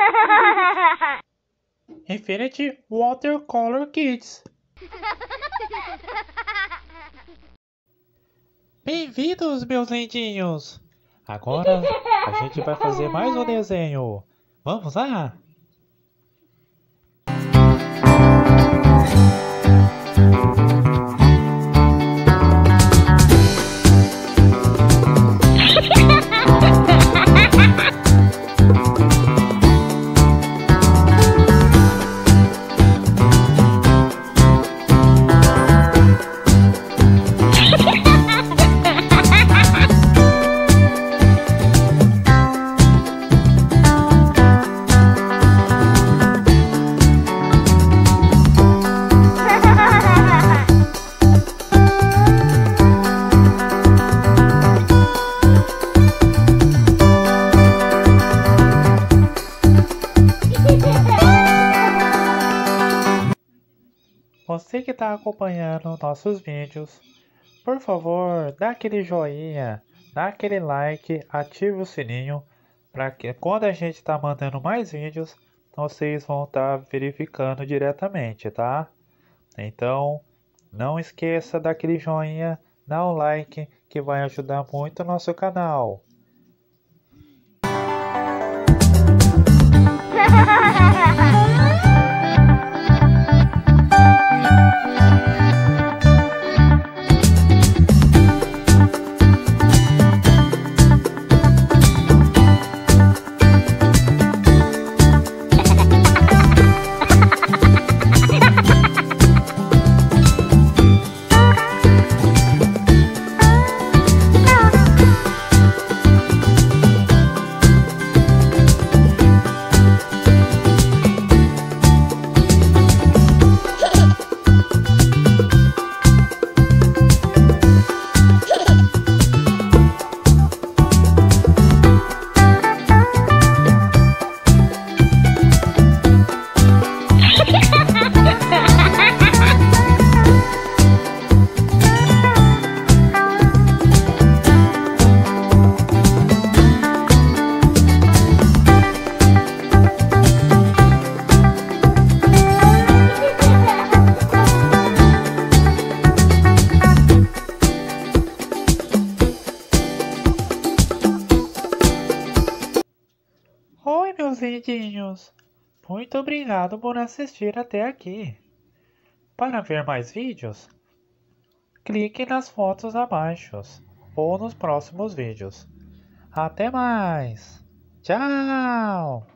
Infinity Watercolor Kids. Bem-vindos, meus lindinhos! Agora a gente vai fazer mais um desenho. Vamos lá? Você que está acompanhando nossos vídeos, por favor, dá aquele joinha, dá aquele like, ative o sininho, para que quando a gente está mandando mais vídeos, vocês vão estar verificando diretamente, tá? Então, não esqueça daquele joinha, dá um like, que vai ajudar muito o nosso canal. Oi, meus lindinhos! Muito obrigado por assistir até aqui. Para ver mais vídeos, clique nas fotos abaixo ou nos próximos vídeos. Até mais! Tchau!